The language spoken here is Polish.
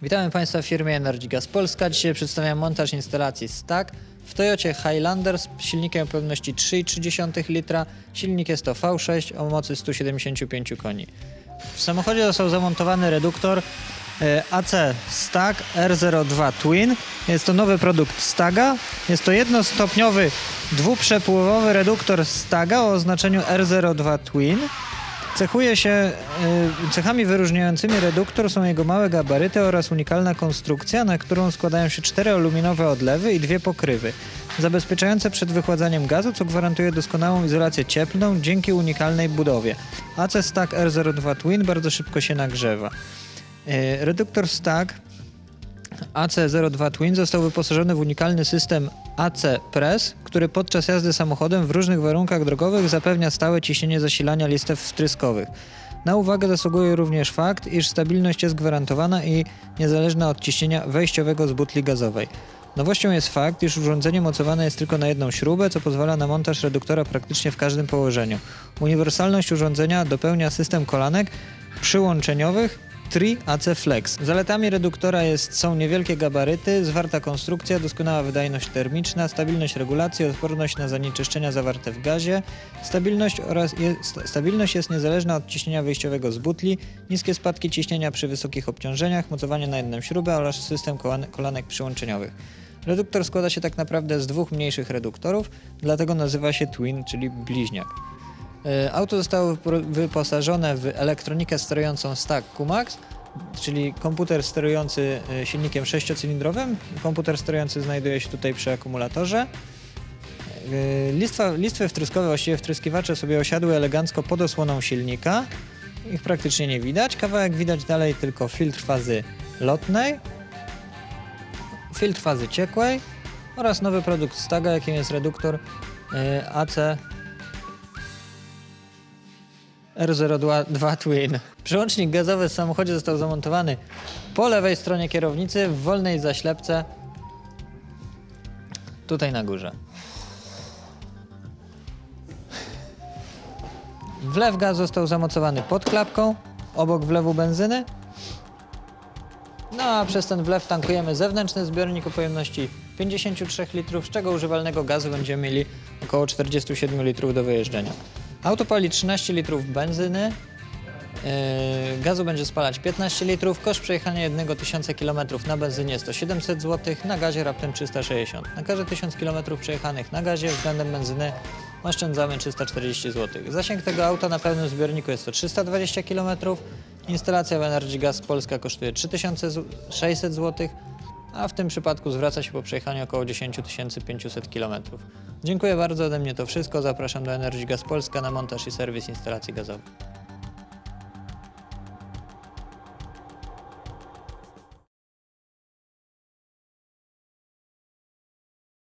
Witamy Państwa w firmie Energy Gas Polska. Dzisiaj przedstawiam montaż instalacji Stack w Toyocie Highlander z silnikiem o pojemności 3,3 litra. Silnik jest to V6 o mocy 175 koni. W samochodzie został zamontowany reduktor AC Stack R02 Twin. Jest to nowy produkt Stagga. Jest to jednostopniowy, dwuprzepływowy reduktor Stagga o oznaczeniu R02 Twin. Cechuje się cechami wyróżniającymi reduktor są jego małe gabaryty oraz unikalna konstrukcja, na którą składają się 4 aluminowe odlewy i 2 pokrywy, zabezpieczające przed wychładzaniem gazu, co gwarantuje doskonałą izolację cieplną dzięki unikalnej budowie. AC Stack R02 Twin bardzo szybko się nagrzewa. Reduktor Stack AC02 Twin został wyposażony w unikalny system AC Press, który podczas jazdy samochodem w różnych warunkach drogowych zapewnia stałe ciśnienie zasilania listew wtryskowych. Na uwagę zasługuje również fakt, iż stabilność jest gwarantowana i niezależna od ciśnienia wejściowego z butli gazowej. Nowością jest fakt, iż urządzenie mocowane jest tylko na jedną śrubę, co pozwala na montaż reduktora praktycznie w każdym położeniu. Uniwersalność urządzenia dopełnia system kolanek przyłączeniowych Tri AC Flex. Zaletami reduktora są niewielkie gabaryty, zwarta konstrukcja, doskonała wydajność termiczna, stabilność regulacji, odporność na zanieczyszczenia zawarte w gazie. Stabilność jest niezależna od ciśnienia wyjściowego z butli, niskie spadki ciśnienia przy wysokich obciążeniach, mocowanie na jedną śrubę oraz system kolanek przyłączeniowych. Reduktor składa się tak naprawdę z 2 mniejszych reduktorów, dlatego nazywa się Twin, czyli bliźniak. Auto zostało wyposażone w elektronikę sterującą Stack QMAX, czyli komputer sterujący silnikiem 6-cylindrowym. Komputer sterujący znajduje się tutaj przy akumulatorze. Listwy wtryskowe, właściwie wtryskiwacze sobie osiadły elegancko pod osłoną silnika. Ich praktycznie nie widać. Kawałek widać dalej tylko filtr fazy lotnej, filtr fazy ciekłej oraz nowy produkt Stagga, jakim jest reduktor AC R02 Twin. Przełącznik gazowy w samochodzie został zamontowany po lewej stronie kierownicy, w wolnej zaślepce, tutaj na górze. Wlew gazu został zamocowany pod klapką, obok wlewu benzyny. No a przez ten wlew tankujemy zewnętrzny zbiornik o pojemności 53 litrów, z czego używalnego gazu będziemy mieli około 47 litrów do wyjeżdżenia. Auto pali 13 litrów benzyny, gazu będzie spalać 15 litrów, koszt przejechania 1000 km na benzynie jest to 700 zł, na gazie raptem 360. Na każde 1000 km przejechanych na gazie względem benzyny oszczędzamy 340 zł. Zasięg tego auta na pełnym zbiorniku jest to 320 km, instalacja w Energy Gas Polska kosztuje 3600 zł, a w tym przypadku zwraca się po przejechaniu około 10 500 km. Dziękuję bardzo, ode mnie to wszystko. Zapraszam do Energy Gas Polska na montaż i serwis instalacji gazowych.